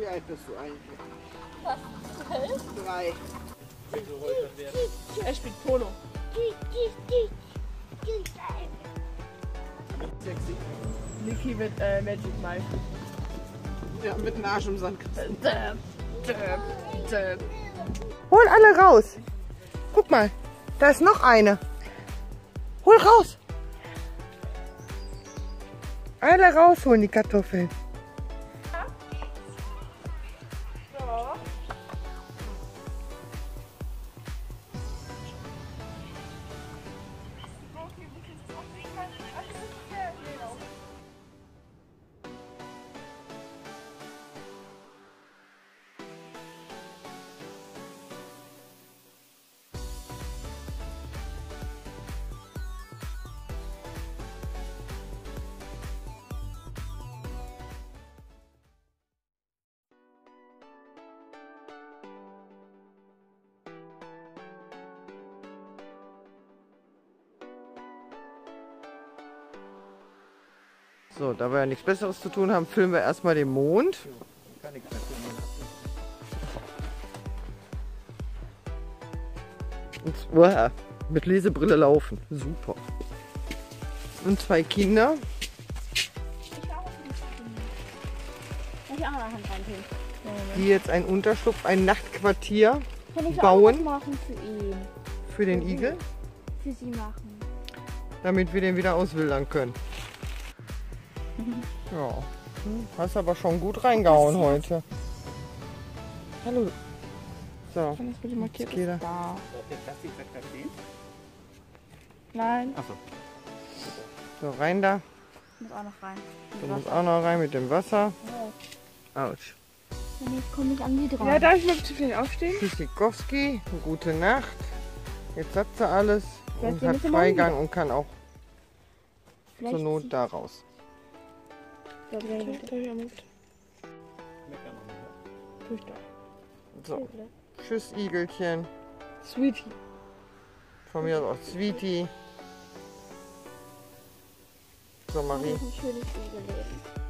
Wie alt bist du eigentlich? Was? 3. Er spielt Polo. Sexy. Niki mit Magic Mike. Ja, mit dem Arsch im Sand. Hol alle raus. Guck mal, da ist noch eine. Hol raus. Alle rausholen die Kartoffeln. So, da wir ja nichts Besseres zu tun haben, filmen wir erstmal den Mond. Kann nichts mehr tun. Und mit Lesebrille laufen. Super. Und 2 Kinder. Ich auch noch Hand reintun. Die jetzt einen Unterschlupf, ein Nachtquartier Kann ich bauen. auch was machen für ihn? Für den Igel, Für sie machen. damit wir den wieder auswildern können. Ja, hast aber schon gut reingehauen heute. Hallo. So, Kann das bitte markiert? geht er. Da. Der Plastiksack stehen? Nein. Achso. So, rein da. Muss auch noch rein. Du musst auch noch rein mit dem Wasser. Autsch. Jetzt komme ich an die dran. Ja, darf ich mal bitte vielleicht aufstehen? Tschüssikowski, gute Nacht. Jetzt hat sie alles und sie hat müssen Freigang und kann auch Vielleicht zur Not da raus. Darf ich ermutigt? So, tschüss Igelchen. Sweetie. Von mir aus auch Sweetie. So, Marie. Ein schönes Igelleben.